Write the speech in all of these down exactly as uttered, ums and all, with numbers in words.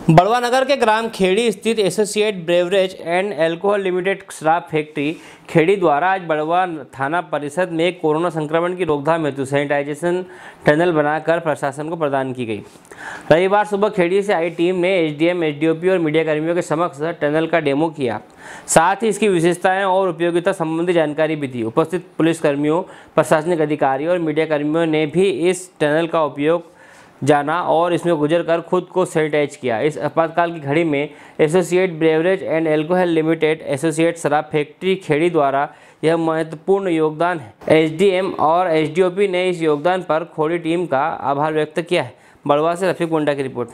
बड़वा नगर के ग्राम खेड़ी स्थित associate beverage and alcohol limited शराब फैक्ट्री खेड़ी द्वारा आज बड़वा थाना परिषद में कोरोना संक्रमण की रोकथाम हेतु सैनिटाइजेशन टनल बनाकर प्रशासन को प्रदान की गई। रविवार सुबह खेड़ी से आई टीम ने एसडीएम, एसडीओपी और मीडिया कर्मियों के समक्ष टनल का डेमो किया। साथ ही इसकी विशेषताएं और उपयोगिता संबंधी जानकारी भी दी। उपस्थित पुलिसकर्मियों, प्रशासनिक अधिकारियों और मीडिया कर्मियों ने भी इस टनल का उपयोग जाना और इसमें गुजर कर खुद को सैनिटाइज किया। इस आपातकाल की घड़ी में associate beverage and alcohol limited associate शराब फैक्ट्री खेड़ी द्वारा यह महत्वपूर्ण योगदान है। एसडीएम और एसडीओपी ने इस योगदान पर खोड़ी टीम का आभार व्यक्त किया है। बड़वा से रफीक मुंडा की रिपोर्ट।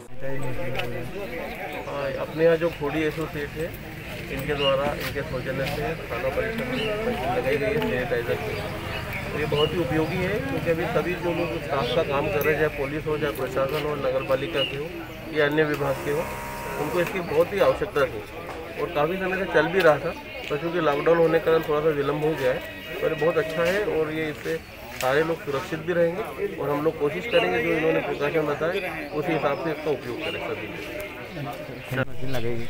अपने यहाँ जो खोड़ी एसोसिएट है, इनके द्वारा इनके सौजन्य से थाना परिषद में मशीन लगाई गई है सैनिटाइजर की। और ये बहुत ही उपयोगी है क्योंकि अभी सभी जो लोग स्टाफ का काम कर रहे हैं, चाहे पुलिस हो, चाहे प्रशासन हो, नगर पालिका के हो या अन्य विभाग के हो, उनको इसकी बहुत ही आवश्यकता थी और काफ़ी समय से चल भी रहा था। तो चूँकि लॉकडाउन होने के कारण थोड़ा सा विलम्ब हो गया है, तो ये बहुत अच्छा है और ये इससे सारे लोग सुरक्षित भी रहेंगे और हम लोग कोशिश करेंगे जो इन्होंने प्रिकॉशन बताए उसी हिसाब से इसका उपयोग करें सभी। लगेगी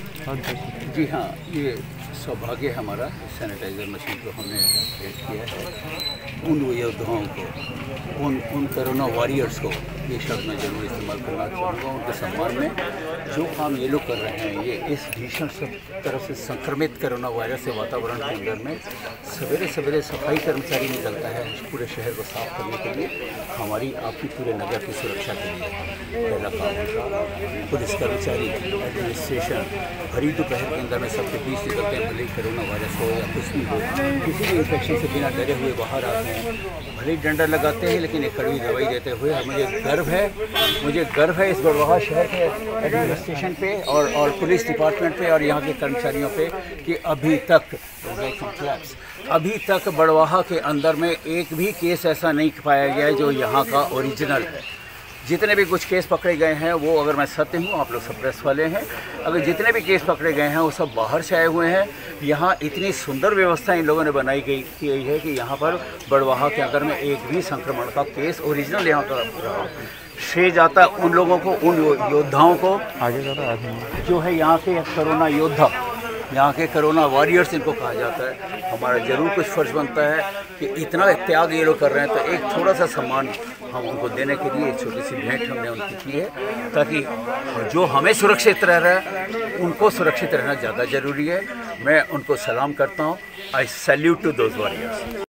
जी हाँ, ये सौभाग्य हमारा सैनिटाइज़र मशीन को हमने क्रिएट किया है। उन योद्धाओं को, उन उन कोरोना वॉरियर्स को ये शब्द मैं जरूर इस्तेमाल करना चाहूँगा। उनके सम्मान में जो काम ये लोग कर रहे हैं, ये इस भीषण सब तरह से संक्रमित कोरोना वायरस से वातावरण के अंदर में सवेरे सवेरे सफाई कर्मचारी निकलता है पूरे शहर को साफ करने के लिए, हमारी आपकी पूरे नगर की सुरक्षा के लिए पहला काम होगा। पुलिस कर्मचारी, एडमिनिस्ट्रेशन भरी दोपहर के अंदर में सबके बीच निकलते हैं, भले ही कोरोना वायरस हो या कुछ भी हो, किसी भी इन्फेक्शन से बिना डरे हुए बाहर आते हैं। भले ही डंडा लगाते हैं लेकिन एक कड़वी दवाई देते हुए मुझे गर्व है मुझे गर्व है इस बड़वाह शहर के एडमिनिस्ट्रेशन पे और और पुलिस डिपार्टमेंट पे और यहाँ के कर्मचारियों पे कि अभी तक अभी तक बड़वाह के अंदर में एक भी केस ऐसा नहीं पाया गया है जो यहाँ का ओरिजिनल है। जितने भी कुछ केस पकड़े गए हैं वो, अगर मैं सत्य हूँ, आप लोग सब प्रेस वाले हैं, अगर जितने भी केस पकड़े गए हैं वो सब बाहर से आए हुए हैं। यहाँ इतनी सुंदर व्यवस्था इन लोगों ने बनाई गई की है कि यहाँ पर बड़वाह के अंदर में एक भी संक्रमण का केस ओरिजिनल यहाँ का रहा। श्रेय जाता उन लोगों को, उन योद्धाओं को आगे जाता जो है यहाँ के कोरोना योद्धा, यहाँ के कोरोना वॉरियर्स इनको कहा जाता है। हमारा जरूर कुछ फर्ज बनता है कि इतना त्याग ये लोग कर रहे हैं तो एक थोड़ा सा सम्मान हम उनको देने के लिए एक छोटी सी भेंट हमने उनकी की है, ताकि जो हमें सुरक्षित रह रहा है उनको सुरक्षित रहना ज़्यादा ज़रूरी है। मैं उनको सलाम करता हूँ। I salute to those warriors.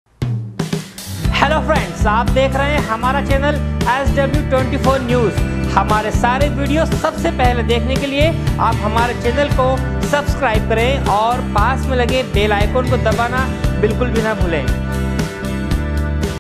Hello friends, आप देख रहे हैं हमारा channel S W twenty four news. हमारे सारे वीडियो सबसे पहले देखने के लिए आप हमारे चैनल को सब्सक्राइब करें और पास में लगे बेल आइकन को दबाना बिल्कुल भी ना भूलें।